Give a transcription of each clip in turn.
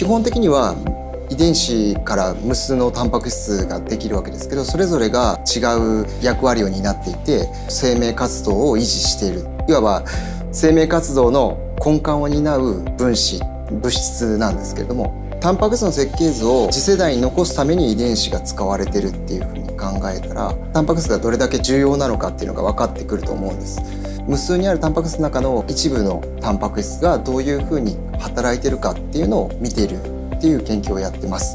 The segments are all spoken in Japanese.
基本的には遺伝子から無数のタンパク質ができるわけですけど、それぞれが違う役割を担っていて生命活動を維持している、いわば生命活動の根幹を担う物質なんですけれども、タンパク質の設計図を次世代に残すために遺伝子が使われてるっていうふうに考えたら、タンパク質がどれだけ重要なのかっていうのが分かってくると思うんです。無数にあるタンパク質の中の一部のタンパク質がどういうふうに働いてるかっていうのを見ているっていう研究をやってます。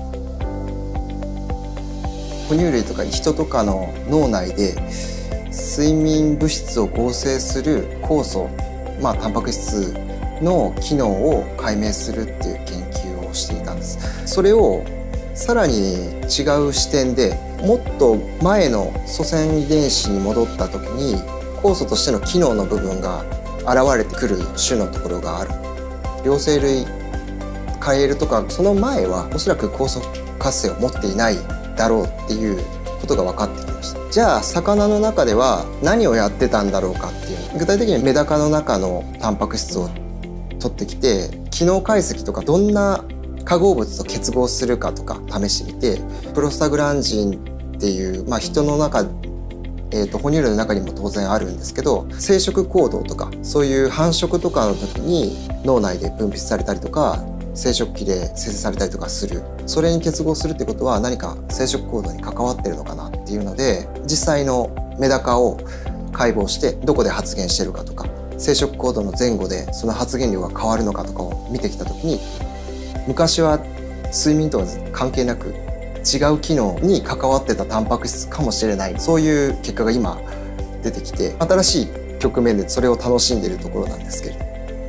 哺乳類とか人とかの脳内で睡眠物質を合成する酵素、タンパク質の機能を解明するっていう研究をしていたんです。それをさらに違う視点でもっと前の祖先遺伝子に戻った時に酵素としての機能の部分が現れてくる種のところがある。両生類カエルとかその前はおそらく酵素活性を持っていないだろうっていうことが分かってきました。じゃあ魚の中では何をやってたんだろうかっていう、具体的にメダカの中のタンパク質を取ってきて機能解析とかどんな化合物と結合するかとか試してみて、プロスタグランジンっていう、人の中哺乳類の中にも当然あるんですけど、生殖行動とかそういう繁殖とかの時に脳内で分泌されたりとか生殖器で生成されたりとかする、それに結合するってことは何か生殖行動に関わってるのかなっていうので、実際のメダカを解剖してどこで発現してるかとか、生殖行動の前後でその発現量が変わるのかとかを見てきた時に、昔は睡眠とは関係なく違う機能に関わってたタンパク質かもしれない、そういう結果が今出てきて、新しい局面でそれを楽しんでいるところなんですけれど、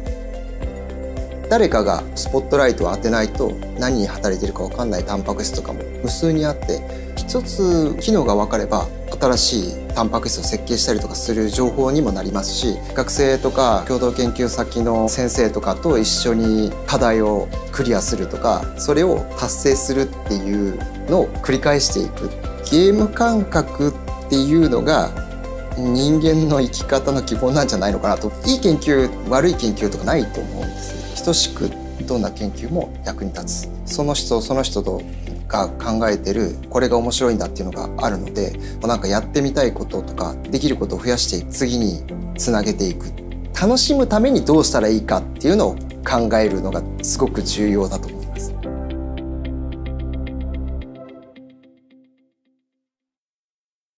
誰かがスポットライトを当てないと何に働いているか分かんないタンパク質とかも無数にあって、一つ機能が分かれば新しいタンパク質を設計したりとかする情報にもなりますし、学生とか共同研究先の先生とかと一緒に課題をクリアするとか、それを達成するっていうのを繰り返していくゲーム感覚っていうのが人間の生き方の基本なんじゃないのかなと。いい研究悪い研究とかないと思うんですよ。等しくどんな研究も役に立つ、その人が考えてるこれが面白いんだっていうのがあるので、なんかやってみたいこととかできることを増やして次につなげていく、楽しむためにどうしたらいいかっていうのを考えるのがすごく重要だと思います。